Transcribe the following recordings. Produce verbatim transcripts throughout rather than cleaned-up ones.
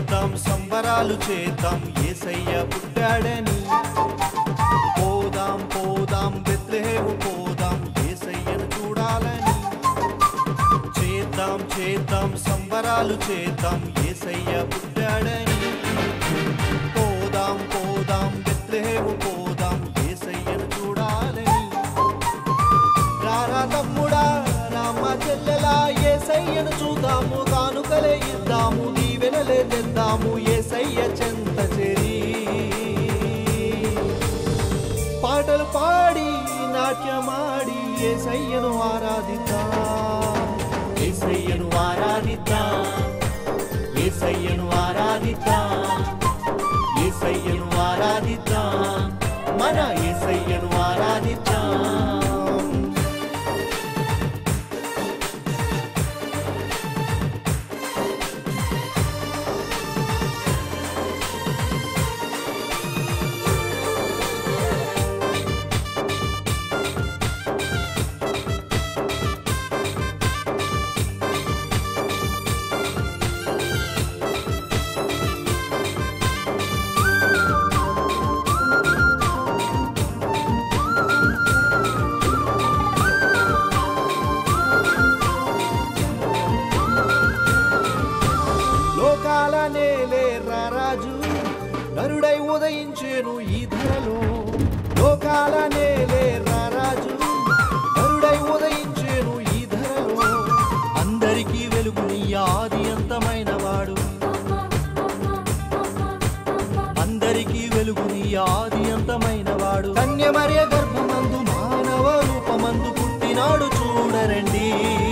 చేద్దాం సంబరాలు చేద్దాం యేసయ్య పుట్టాడని పోదాం పోదాం బెత్లెహేము పోదాం యేసయ్యను చూడాలని చేద్దాం చేద్దాం సంబరాలు చేద్దాం యేసయ్య పుట్టాడని పోదాం పోదాం బెత్లెహేము పోదాం యేసయ్యను చూడాలని రారా తమ్ముడా రామ చెల్లెలా యేసయ్యను చూద్దాము కానుకలే ఇద్దాము దీవెనలే తెద్దాము యేసయ్య చెంత చేరి పాటలు పాడి నాట్యమాడి యేసయ్యను ఆరాధిద్దాం యేసయ్యను ఆరాధిద్దాం యేసయ్యను ఆరాధిద్దాం యేసయ్యను ఆరాధిద్దాం మన యేసయ్యను ఆరాధిద్దాం రారాజు నరుడై ఉదయించేను ఈ ధరలో లోకాల నేలే రారాజు నరుడై ఉదయించేను ఈ ధరలో అందరికీ వెలుగుని ఆది అంతమైన వాడు అందరికీ వెలుగుని ఆది అంతమైన వాడు కన్యమర్య గర్భమందు మానవ రూపమందు పుట్టినాడు చూడరండి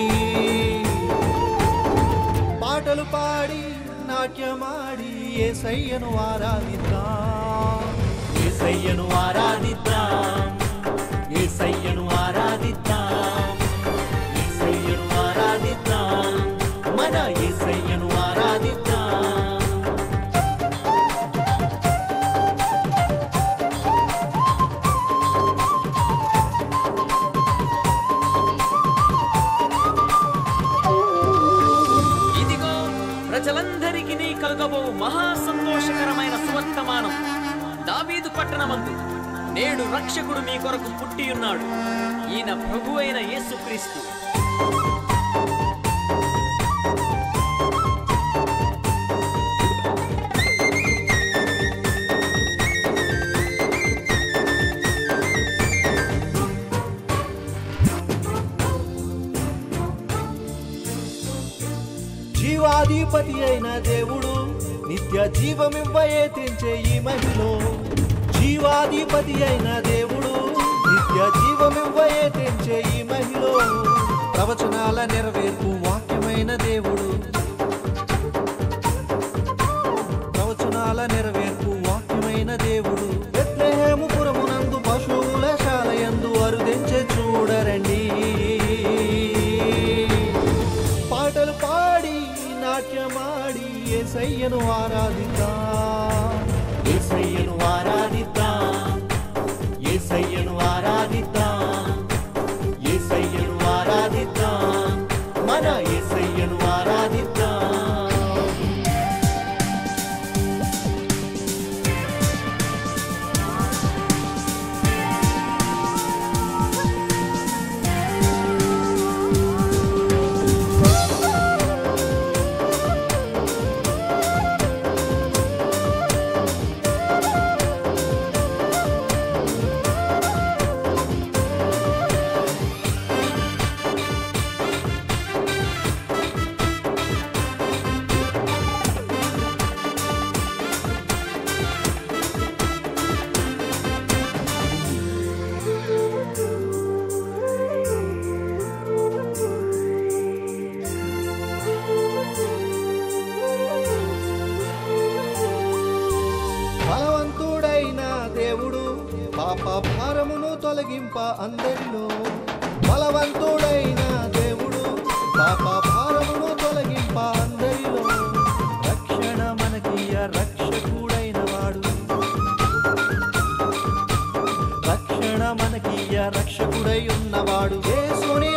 పాటలు పాడి నాట్యమాడి యేసయ్యను ఆరాధిద్దాం యేసయ్యను ఆరాధిద్దాం యేసయ్యను ఆరాధిద్దాం యేసయ్యను ఆరాధిద్దాం మన యేసయ్యను ఆరాధిద్దాం ప్రజలందరికీ కలుగబో మహా సంతోషకరమైన సువర్తమానం దావీదు పట్టణమందు నేడు రక్షకుడు మీ కొరకు పుట్టి ఉన్నాడు ఈయన ప్రభువైన యేసుక్రీస్తు జీవాధిపతి అయిన దేవుడు నిత్య జీవమివ్వయే తెంచే ఈ మహిలో జీవాధిపతి అయిన దేవుడు నిత్య జీవమివ్వయే తెంచే ఈ మహిలో ప్రవచనాల నెరవేర్పు వాక్యమైన దేవుడు ప్రవచనాల నెరవేర్పు వాక్యమైన దేవుడు బెత్లెహేము పురమునందు పశువుల శాలయందు అరుదెంచే చూడరండి పాటలు పాడి నాట్యమాడి యేసయ్యను ఆరాధిద్దాం యేసయ్యను ఆరాధిద్దాం యేసయ్యను ఆరాధిద్దాం యేసయ్యను ఆరాధిద్దాం మన యేసయ్యను ఆరాధిద్దాం పాప భారమును తొలగింప అందరిలో బలవంతుడైన దేవుడు పాప భారమును తొలగింప అందరిలో రక్షణ మనకియ రక్షకుడైన వాడు రక్షణ మనకియ రక్షకుడై ఉన్నవాడు యేసుని